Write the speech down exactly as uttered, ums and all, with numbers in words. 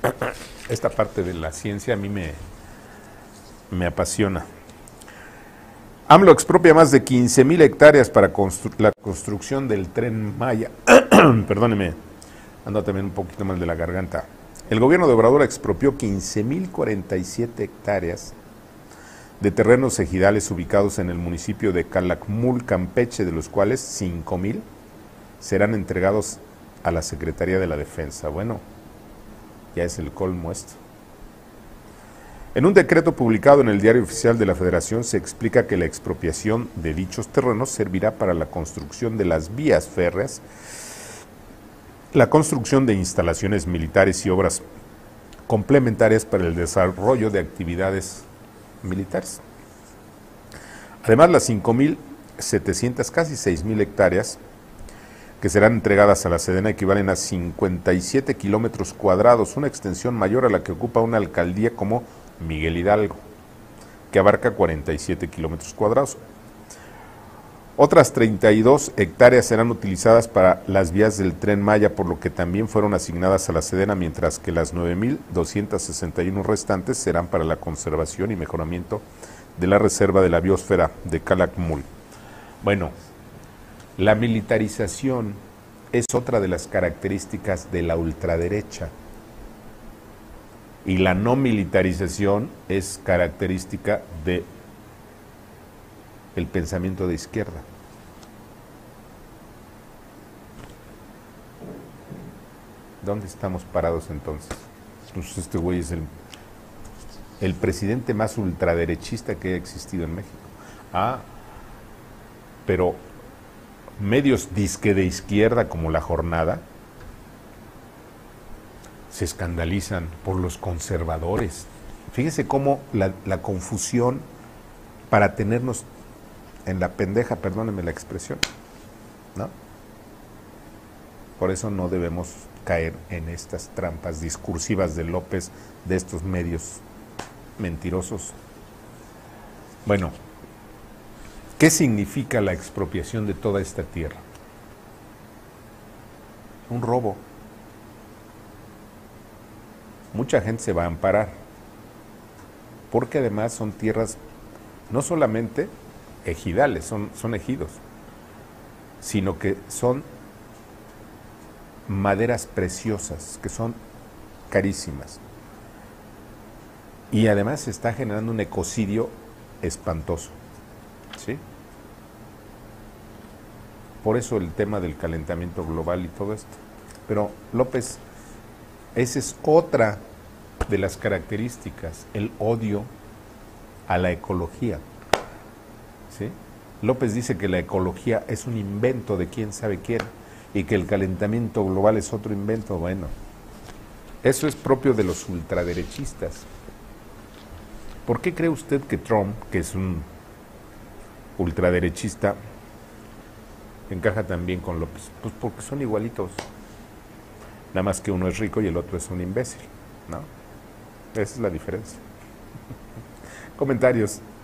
esta parte de la ciencia a mí me, me apasiona. AMLO expropia más de quince mil hectáreas para constru la construcción del Tren Maya. Perdóneme, ando también un poquito mal de la garganta. El gobierno de Obrador expropió quince mil cuarenta y siete hectáreas de terrenos ejidales ubicados en el municipio de Calakmul, Campeche, de los cuales cinco mil serán entregados a la Secretaría de la Defensa. Bueno, ya es el colmo esto. En un decreto publicado en el Diario Oficial de la Federación se explica que la expropiación de dichos terrenos servirá para la construcción de las vías férreas, la construcción de instalaciones militares y obras complementarias para el desarrollo de actividades militares. Además, las cinco mil setecientas, casi seis mil hectáreas que serán entregadas a la Sedena equivalen a cincuenta y siete kilómetros cuadrados, una extensión mayor a la que ocupa una alcaldía como Miguel Hidalgo, que abarca cuarenta y siete kilómetros cuadrados. Otras treinta y dos hectáreas serán utilizadas para las vías del Tren Maya, por lo que también fueron asignadas a la Sedena, mientras que las nueve mil doscientas sesenta y uno restantes serán para la conservación y mejoramiento de la reserva de la biosfera de Calakmul. Bueno, la militarización es otra de las características de la ultraderecha. Y la no militarización es característica de el pensamiento de izquierda. ¿Dónde estamos parados entonces? Pues este güey es el, el presidente más ultraderechista que ha existido en México. Ah, pero medios disque de izquierda como La Jornada se escandalizan por los conservadores. Fíjese cómo la, la confusión para tenernos en la pendeja, perdónenme la expresión, ¿no? Por eso no debemos caer en estas trampas discursivas de López, de estos medios mentirosos. Bueno, ¿qué significa la expropiación de toda esta tierra? Un robo. Mucha gente se va a amparar, porque además son tierras no solamente ejidales, son, son ejidos, sino que son maderas preciosas, que son carísimas. Y además se está generando un ecocidio espantoso, ¿sí? Por eso el tema del calentamiento global y todo esto. Pero López, esa es otra de las características, el odio a la ecología, ¿sí? López dice que la ecología es un invento de quién sabe quién y que el calentamiento global es otro invento. Bueno, eso es propio de los ultraderechistas. ¿Por qué cree usted que Trump, que es un ultraderechista, encaja también con López? Pues porque son igualitos. Nada más que uno es rico y el otro es un imbécil, ¿no? Esa es la diferencia. Comentarios.